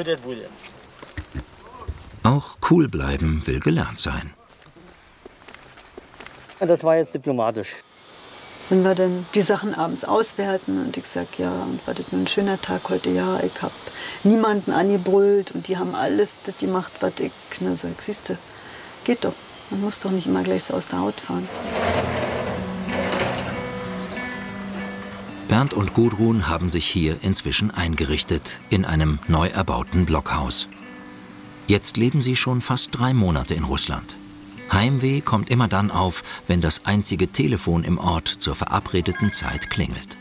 Auch cool bleiben will gelernt sein. Das war jetzt diplomatisch. Wenn wir dann die Sachen abends auswerten und ich sage, ja, und war das ein schöner Tag heute, ja, ich habe niemanden angebrüllt und die haben alles das gemacht, was ich, ne, sag, siehst du, geht doch. Man muss doch nicht immer gleich so aus der Haut fahren. Bernd und Gudrun haben sich hier inzwischen eingerichtet, in einem neu erbauten Blockhaus. Jetzt leben sie schon fast 3 Monate in Russland. Heimweh kommt immer dann auf, wenn das einzige Telefon im Ort zur verabredeten Zeit klingelt.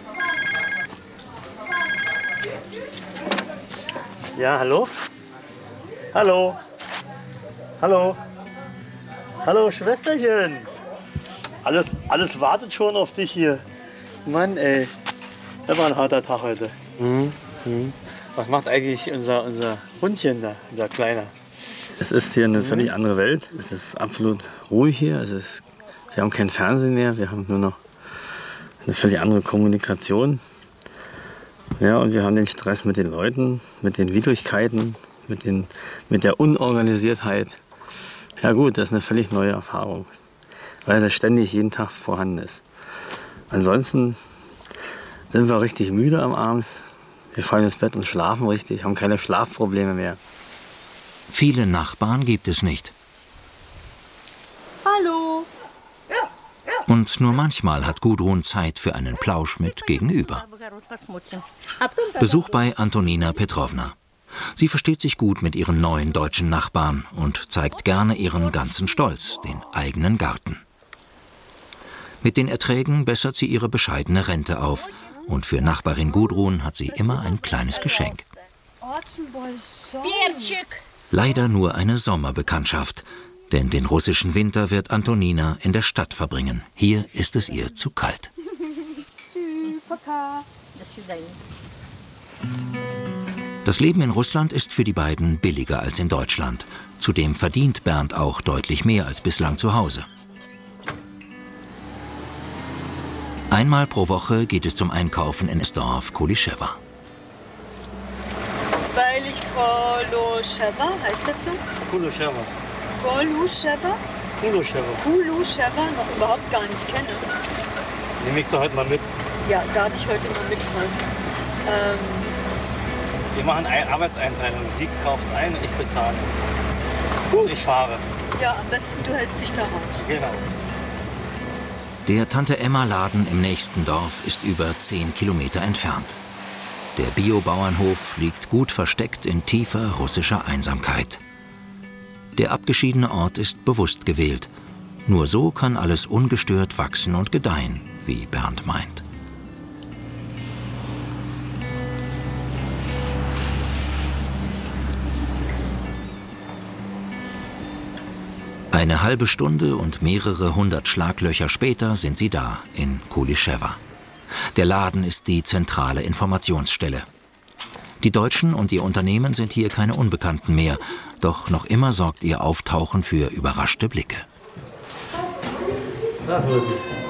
Ja, hallo? Hallo? Hallo? Hallo, Schwesterchen. Alles wartet schon auf dich hier. Mann, ey. Das war ein harter Tag heute. Was macht eigentlich unser Hundchen da, unser Kleiner? Es ist hier eine völlig andere Welt. Es ist absolut ruhig hier. Wir haben kein Fernsehen mehr. Wir haben nur noch eine völlig andere Kommunikation. Ja, und wir haben den Stress mit den Leuten, mit den Widrigkeiten, mit der Unorganisiertheit. Ja gut, das ist eine völlig neue Erfahrung, weil das ständig jeden Tag vorhanden ist. Ansonsten sind wir richtig müde am Abend. Wir fallen ins Bett und schlafen richtig, haben keine Schlafprobleme mehr. Viele Nachbarn gibt es nicht. Hallo. Und nur manchmal hat Gudrun Zeit für einen Plausch mit Gegenüber. Besuch bei Antonina Petrovna. Sie versteht sich gut mit ihren neuen deutschen Nachbarn und zeigt gerne ihren ganzen Stolz, den eigenen Garten. Mit den Erträgen bessert sie ihre bescheidene Rente auf. Und für Nachbarin Gudrun hat sie immer ein kleines Geschenk. Leider nur eine Sommerbekanntschaft, denn den russischen Winter wird Antonina in der Stadt verbringen. Hier ist es ihr zu kalt. Das Leben in Russland ist für die beiden billiger als in Deutschland. Zudem verdient Bernd auch deutlich mehr als bislang zu Hause. Einmal pro Woche geht es zum Einkaufen in das Dorf Kulischewa. Weil ich Kulischewa, heißt das so? Kulischewa. Kulischewa? Kulischewa noch überhaupt gar nicht kenne. Nehme ich sie heute mal mit. Ja, darf ich heute mal mitfahren. Wir machen eine Arbeitseinteilung. Sie kauft ein und ich bezahle. Und ich fahre. Ja, am besten du hältst dich da raus. Genau. Der Tante-Emma-Laden im nächsten Dorf ist über 10 Kilometer entfernt. Der Biobauernhof liegt gut versteckt in tiefer russischer Einsamkeit. Der abgeschiedene Ort ist bewusst gewählt. Nur so kann alles ungestört wachsen und gedeihen, wie Bernd meint. Eine halbe Stunde und mehrere hundert Schlaglöcher später sind sie da, in Kulischewa. Der Laden ist die zentrale Informationsstelle. Die Deutschen und ihr Unternehmen sind hier keine Unbekannten mehr, doch noch immer sorgt ihr Auftauchen für überraschte Blicke. Da,